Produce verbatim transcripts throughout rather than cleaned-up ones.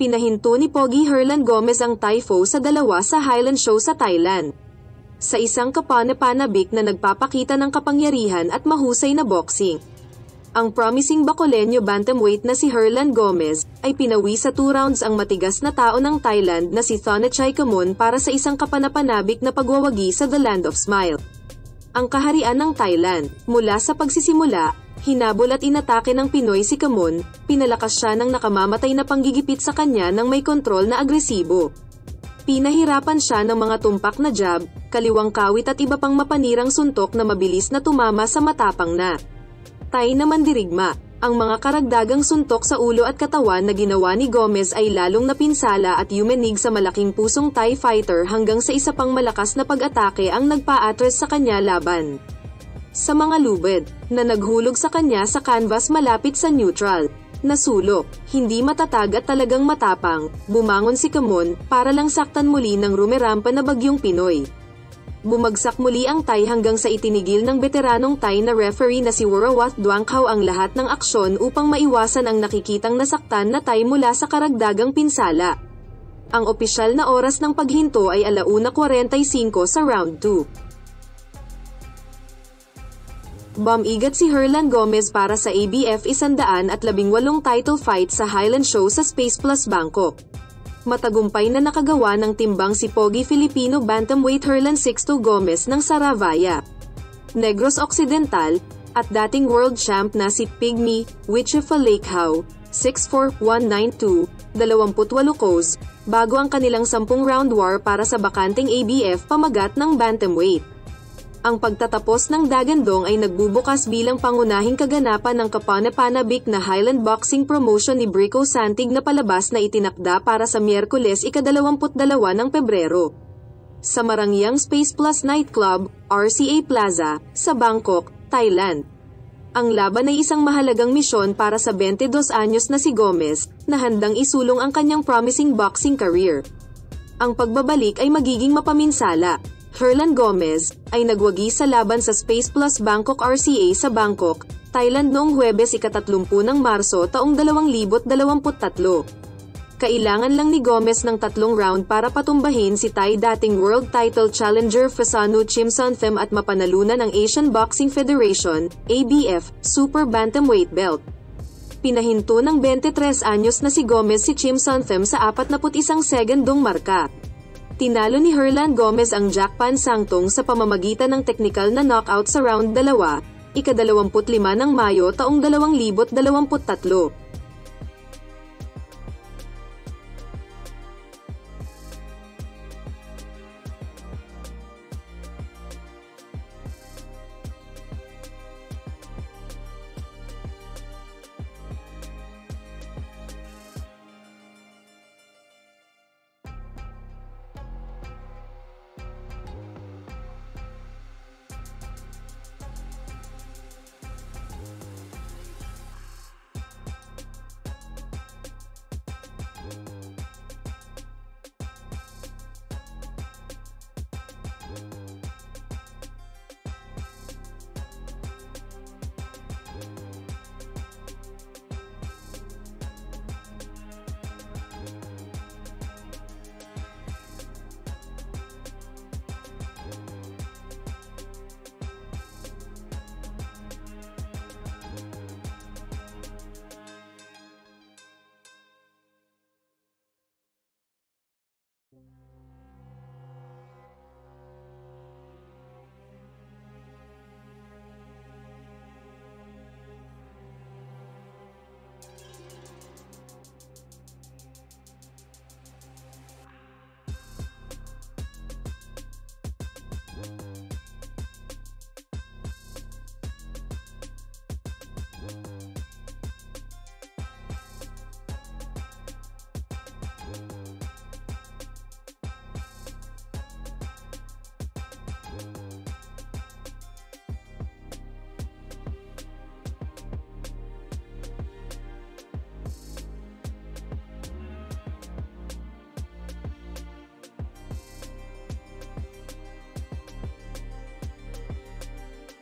Pinahinto ni Pogi Herlan Gomez ang Typho sa dalawa sa Highland Show sa Thailand. Sa isang kapanapanabik na nagpapakita ng kapangyarihan at mahusay na boxing. Ang promising Bacoleno bantamweight na si Herlan Gomez ay pinawi sa two rounds ang matigas na tao ng Thailand na si Thonachai Kamon para sa isang kapanapanabik na pagwawagi sa The Land of Smile. Ang kaharian ng Thailand, mula sa pagsisimula, hinabol at inatake ng Pinoy si Kamon, pinalakas siya ng nakamamatay na panggigipit sa kanya ng may kontrol na agresibo. Pinahirapan siya ng mga tumpak na jab, kaliwang kawit at iba pang mapanirang suntok na mabilis na tumama sa matapang na Thai na mandirigma. Ang mga karagdagang suntok sa ulo at katawan na ginawa ni Gomez ay lalong napinsala at yumenig sa malaking pusong Thai fighter hanggang sa isa pang malakas na pag-atake ang nagpa-atres sa kanya laban sa mga lubid, na naghulog sa kanya sa canvas malapit sa neutral. Nasulok, hindi matatag at talagang matapang, bumangon si Kamon, para lang saktan muli ng rumerampa na bagyong Pinoy. Bumagsak muli ang Thai hanggang sa itinigil ng veteranong Thai na referee na si Worawat Duangkhaw ang lahat ng aksyon upang maiwasan ang nakikitang nasaktan na Thai mula sa karagdagang pinsala. Ang opisyal na oras ng paghinto ay alauna forty-five sa round two. Bumigat si Herlan Gomez para sa A B F one eighteen title fight sa Highland Show sa Space Plus Bangkok. Matagumpay na nakagawa ng timbang si Pogi Filipino bantamweight Herlan six two Gomez ng Saravaya, Negros Occidental, at dating world champ na si Pygmy Wichifa Lakehau, six four, one ninety-two, twenty-eight koz, bago ang kanilang sampung round war para sa bakanteng A B F pamagat ng bantamweight. Ang pagtatapos ng Dagandong ay nagbubukas bilang pangunahing kaganapan ng kapanapanabik na Highland Boxing Promotion ni Brico Santig na palabas na itinakda para sa Miyerkules ikadalawamput-dalawa ng Pebrero. Sa Marangyang Space Plus Nightclub, R C A Plaza, sa Bangkok, Thailand. Ang laban ay isang mahalagang misyon para sa twenty-two anyos na si Gomez, na handang isulong ang kanyang promising boxing career. Ang pagbabalik ay magiging mapaminsala. Herlan Gomez ay nagwagi sa laban sa Space Plus Bangkok R C A sa Bangkok, Thailand noong Huwebes ikatatlumput ng Marso taong dalawang libo't dalawamput tatlo. Kailangan lang ni Gomez ng tatlong round para patumbahin si Thai dating world title challenger Fasanu Chimsonthem at mapanalunan ang Asian Boxing Federation, A B F, Super Bantamweight belt. Pinahinto ng twenty-tres anyos na si Gomez si Chimsonthem sa forty-one segundong marka. Tinalo ni Herlan Gomez ang Jack Pan Sangtong sa pamamagitan ng teknikal na knockout sa round two, ikadalawamput lima ng Mayo taong dalawang libo't dalawamput tatlo.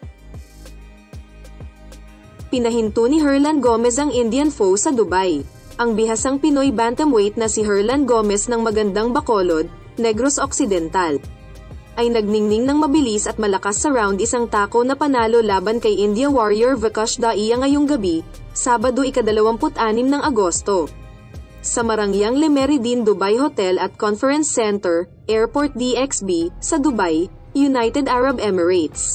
Pinahinto ni Herlan Gomez ang Indian foe sa Dubai. Ang bihasang Pinoy bantamweight na si Herlan Gomez ng magandang Bacolod, Negros Occidental, ay nagningning ng mabilis at malakas sa round isang tako na panalo laban kay India Warrior Vikas Dahiya ngayong gabi, Sabado ikadalawamput-anim ng Agosto. Sa Marangyang Le Méridien Dubai Hotel at Conference Center, Airport D X B, sa Dubai, United Arab Emirates.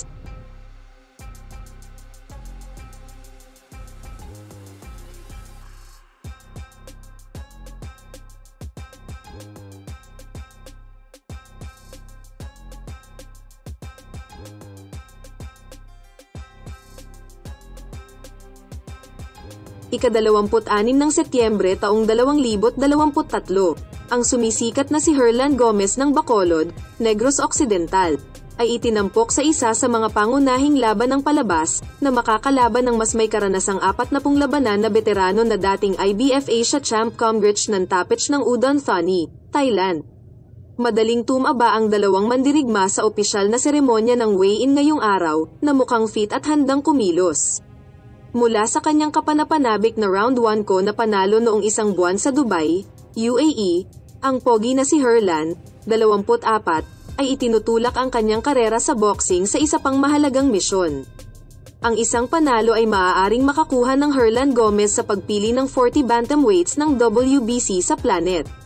Ikadalawamput-anim ng Setyembre taong dalawang libo't dalawamput tatlo, ang sumisikat na si Herlan Gomez ng Bacolod, Negros Occidental, ay itinampok sa isa sa mga pangunahing laban ng palabas, na makakalaban ng mas may karanasang apat na pung labanan na veterano na dating I B F Asia Champ Comrich Nantapich ng Udon Thani, Thailand. Madaling tumaba ang dalawang mandirigma sa opisyal na seremonya ng weigh-in ngayong araw, na mukhang fit at handang kumilos. Mula sa kanyang kapanapanabik na round one ko na panalo noong isang buwan sa Dubai, U A E, ang pogi na si Herlan, dalawamput apat, ay itinutulak ang kanyang karera sa boxing sa isa pang mahalagang misyon. Ang isang panalo ay maaaring makakuha ng Herlan Gomez sa pagpili ng forty bantamweights ng W B C sa planet.